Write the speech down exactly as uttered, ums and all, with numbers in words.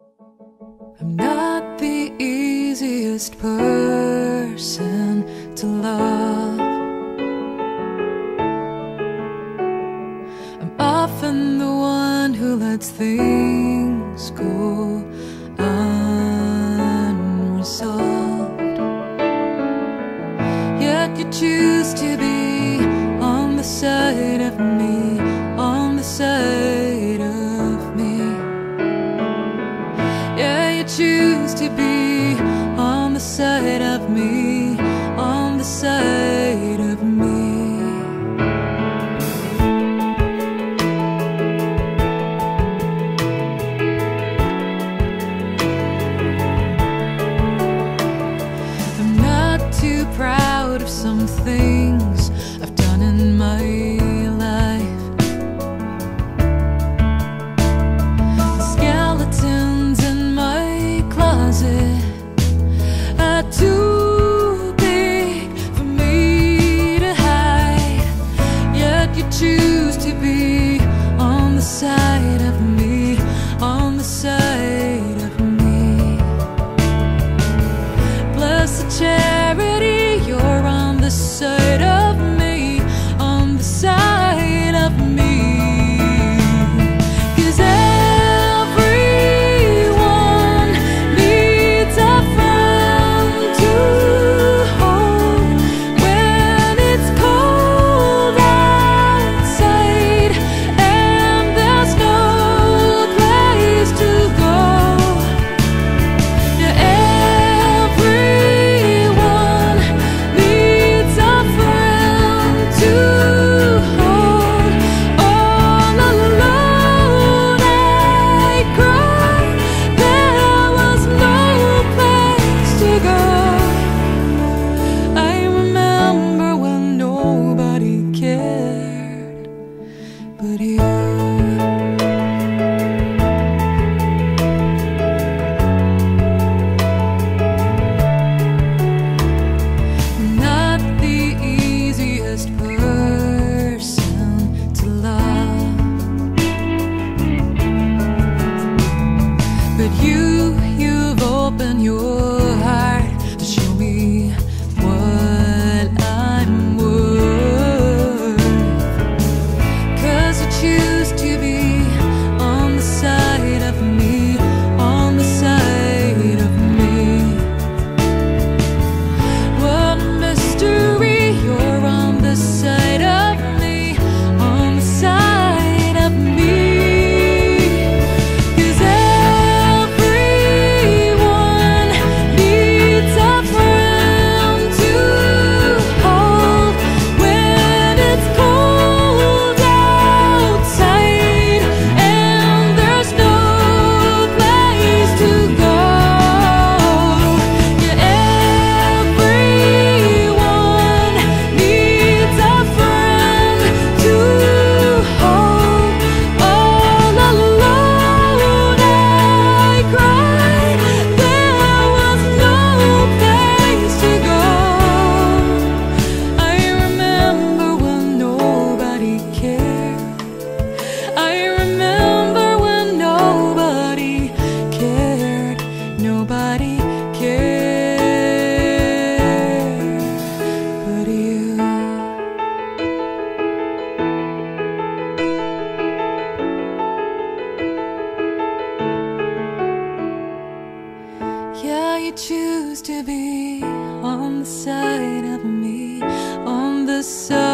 I'm not the easiest person to love. I'm often the one who lets things go unresolved. Yet you choose to be on the side of me, on the side of me. Yeah, you choose to be on the side of me, on the side of me. I'm not too proud of some things I've done in my life. The skeletons in my closet are too big for me to hide. Yet you choose to be on the side of me, on the side of me. Blessed charity, you're on the side of me, on the side of me. 'Cause everyone needs a friend to hold when it's cold outside and there's no place to go. Yeah, everyone needs a friend to hold. All alone I cried, there was no place to go. I remember when nobody cared but you. Not the easiest person to love, but you, you've opened your heart to show me what I'm worth. 'Cause you choose to be on the side of me, on the side of me. What a mystery, you're on the side of me, on the side of me. 'Cause everyone needs a friend to hold when it's cold outside and there's no place to go. Yeah, everyone needs a friend to hold. All alone I cried, there was no place to go. I remember when nobody cared. I remember when nobody cared, nobody cared but you. Yeah, you choose to be on the side of me, on the side